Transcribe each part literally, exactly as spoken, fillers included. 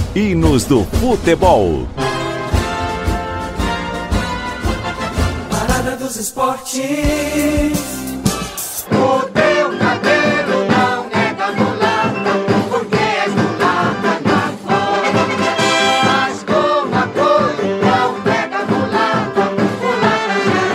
Hinos do Futebol. Parada dos Esportes. O teu cabelo não nega mulata, porque és mulata na forma. Mas como a cor não nega mulata, mulata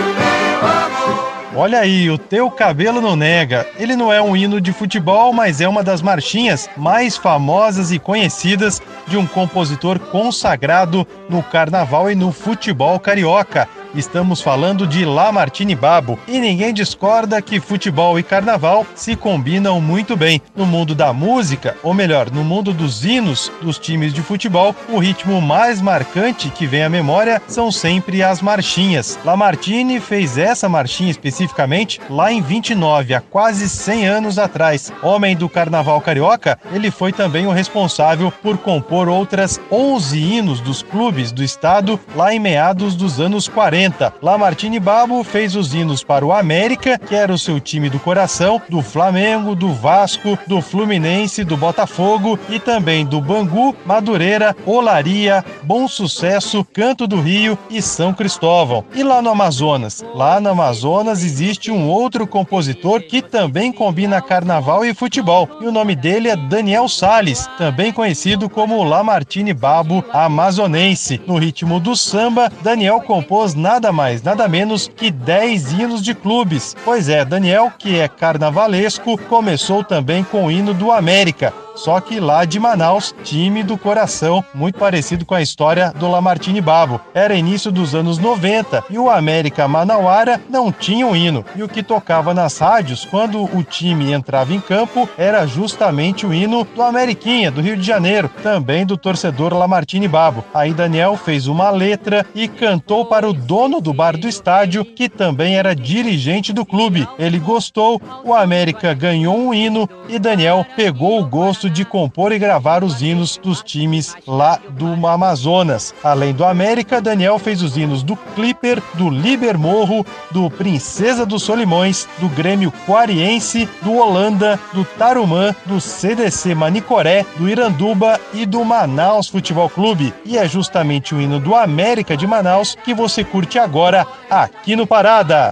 é teu amor. Olha aí, o teu cabelo não nega. Ele não é um hino de futebol, mas é uma das marchinhas mais famosas e conhecidas de um compositor consagrado no carnaval e no futebol carioca. Estamos falando de Lamartine Babo. E ninguém discorda que futebol e carnaval se combinam muito bem. No mundo da música, ou melhor, no mundo dos hinos dos times de futebol, o ritmo mais marcante que vem à memória são sempre as marchinhas. Lamartine fez essa marchinha especificamente lá em vinte e nove, há quase cem anos atrás. Homem do carnaval carioca, ele foi também o responsável por compor outras onze hinos dos clubes do estado lá em meados dos anos quarenta. Lamartine Babo fez os hinos para o América, que era o seu time do coração, do Flamengo, do Vasco, do Fluminense, do Botafogo e também do Bangu, Madureira, Olaria, Bom Sucesso, Canto do Rio e São Cristóvão. E lá no Amazonas? Lá no Amazonas existe um outro compositor que também combina carnaval e futebol, e o nome dele é Daniel Salles, também conhecido como Lamartine Babo amazonense. No ritmo do samba, Daniel compôs nada mais, nada menos que dez hinos de clubes. Pois é, Daniel, que é carnavalesco, começou também com o hino do América, só que lá de Manaus, time do coração, muito parecido com a história do Lamartine Babo. Era início dos anos noventa e o América Manauara não tinha um hino. E o que tocava nas rádios quando o time entrava em campo era justamente o hino do Ameriquinha, do Rio de Janeiro, também do torcedor Lamartine Babo. Aí Daniel fez uma letra e cantou para o dono do bar do estádio, que também era dirigente do clube. Ele gostou, o América ganhou um hino e Daniel pegou o gosto de compor e gravar os hinos dos times lá do Amazonas. Além do América, Daniel fez os hinos do Clipper, do Libermorro, do Princesa dos Solimões, do Grêmio Quariense, do Holanda, do Tarumã, do C D C Manicoré, do Iranduba e do Manaus Futebol Clube. E é justamente o hino do América de Manaus que você curte agora aqui no Parada.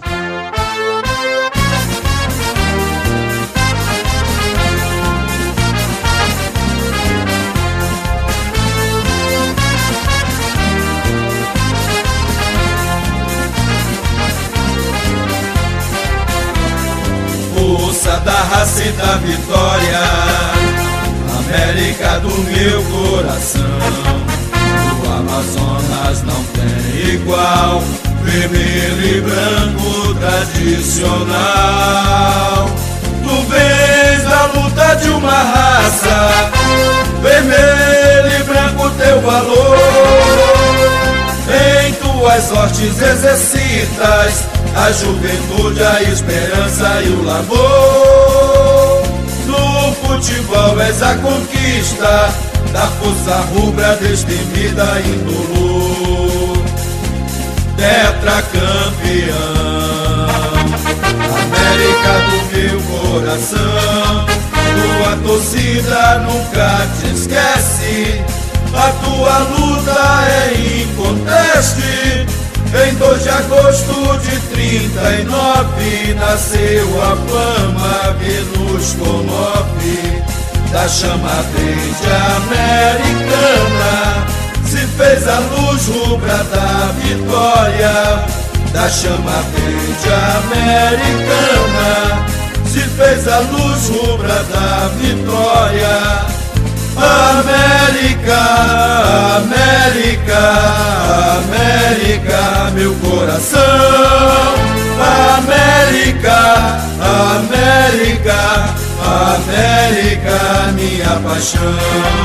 Força da raça e da vitória, América do meu coração. O Amazonas não tem igual, vermelho e branco tradicional. Tu vês a luta de uma raça, vermelho e branco teu valor. Em tuas hortes exercitas a juventude, a esperança e o labor. No futebol és a conquista da força rubra destemida e indolor. Tetracampeão, América do meu coração, tua torcida nunca te esquece. A tua luta é inconteste. Em dois de agosto de trinta e nove nasceu a flama que nos comove. Da chama verde americana se fez a luz rubra da vitória. Da chama verde americana se fez a luz rubra da vitória. América, América, América, meu coração. América, América, América, minha paixão.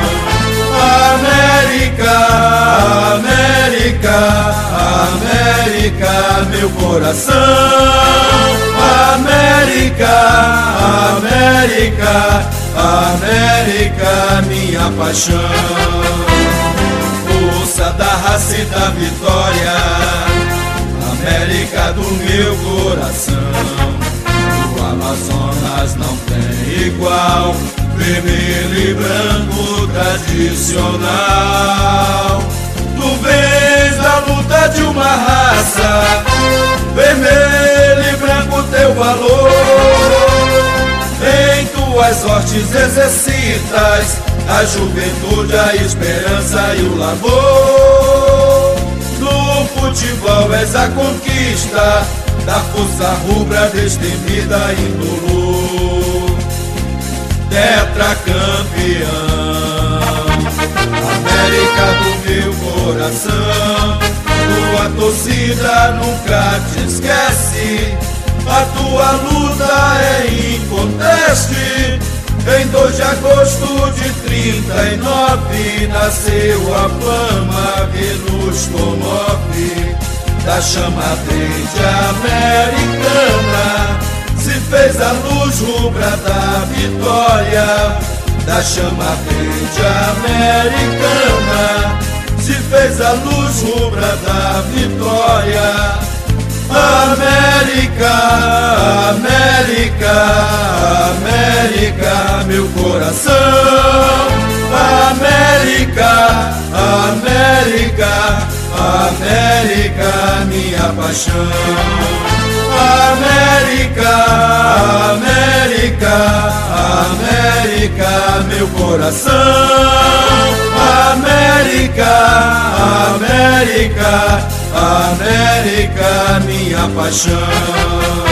América, América, América, meu coração. América, América, América, minha paixão. Força da raça e da vitória, América do meu coração. O Amazonas não tem igual, vermelho e branco tradicional. Tu vens da luta de uma raça, vermelho e branco teu valor. Em tuas hortes exercitas a juventude, a esperança e o labor. No futebol és a conquista da força rubra destemida indolor. Tetracampeão, América do meu coração, tua torcida nunca te esquece. A tua luta é inconteste. Em dois de agosto de trinta e nove nasceu a flama que nos comove. Da chama ardente americana se fez a luz rubra da vitória. Da chama ardente americana se fez a luz rubra da vitória. América, América, América, meu coração. América, América, América, minha paixão. América, América, América, meu coração. América, América, América, minha paixão.